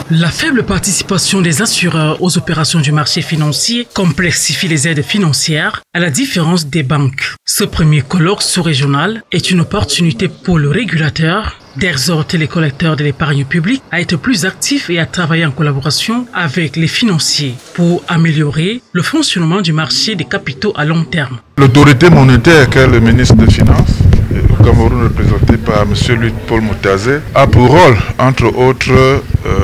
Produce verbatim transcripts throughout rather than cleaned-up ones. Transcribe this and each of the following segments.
La faible participation des assureurs aux opérations du marché financier complexifie les aides financières à la différence des banques. Ce premier colloque sous-régional est une opportunité pour le régulateur d'exhorter les collecteurs de l'épargne publique à être plus actifs et à travailler en collaboration avec les financiers pour améliorer le fonctionnement du marché des capitaux à long terme. L'autorité monétaire qu'est le ministre des Finances, au Cameroun représenté par M. Luc-Paul Moutazé, a pour rôle, entre autres, euh,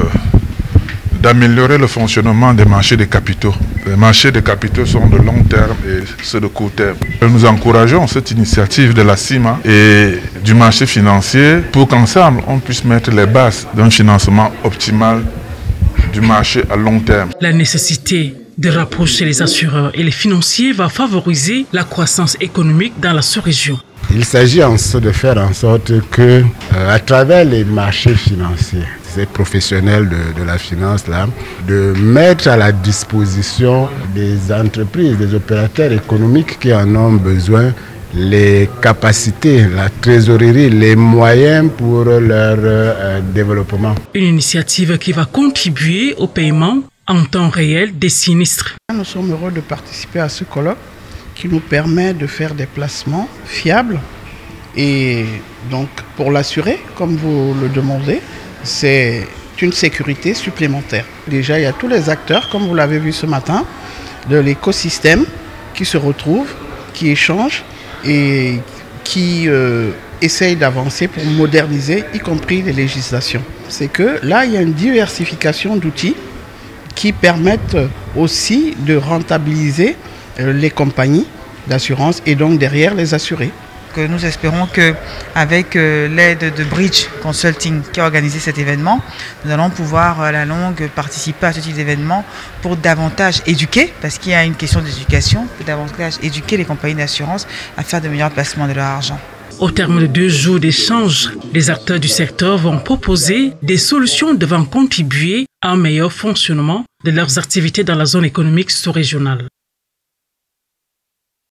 d'améliorer le fonctionnement des marchés des capitaux. Les marchés des capitaux sont de long terme et ceux de court terme. Nous encourageons cette initiative de la CIMA et du marché financier pour qu'ensemble on puisse mettre les bases d'un financement optimal du marché à long terme. La nécessité de rapprocher les assureurs et les financiers va favoriser la croissance économique dans la sous-région. Il s'agit en de faire en sorte que, euh, à travers les marchés financiers, ces professionnels de, de la finance là, de mettre à la disposition des entreprises, des opérateurs économiques qui en ont besoin, les capacités, la trésorerie, les moyens pour leur euh, développement. Une initiative qui va contribuer au paiement en temps réel des sinistres. Nous sommes heureux de participer à ce colloque qui nous permet de faire des placements fiables et donc pour l'assurer, comme vous le demandez, c'est une sécurité supplémentaire. Déjà, il y a tous les acteurs, comme vous l'avez vu ce matin, de l'écosystème qui se retrouvent, qui échangent et qui euh, essayent d'avancer pour moderniser, y compris les législations. C'est que là, il y a une diversification d'outils qui permettent aussi de rentabiliser les compagnies d'assurance et donc derrière les assurés. Nous espérons qu'avec l'aide de Bridge Consulting qui a organisé cet événement, nous allons pouvoir à la longue participer à ce type d'événement pour davantage éduquer, parce qu'il y a une question d'éducation, pour davantage éduquer les compagnies d'assurance à faire de meilleurs placements de leur argent. Au terme de deux jours d'échange, les acteurs du secteur vont proposer des solutions devant contribuer à un meilleur fonctionnement de leurs activités dans la zone économique sous-régionale.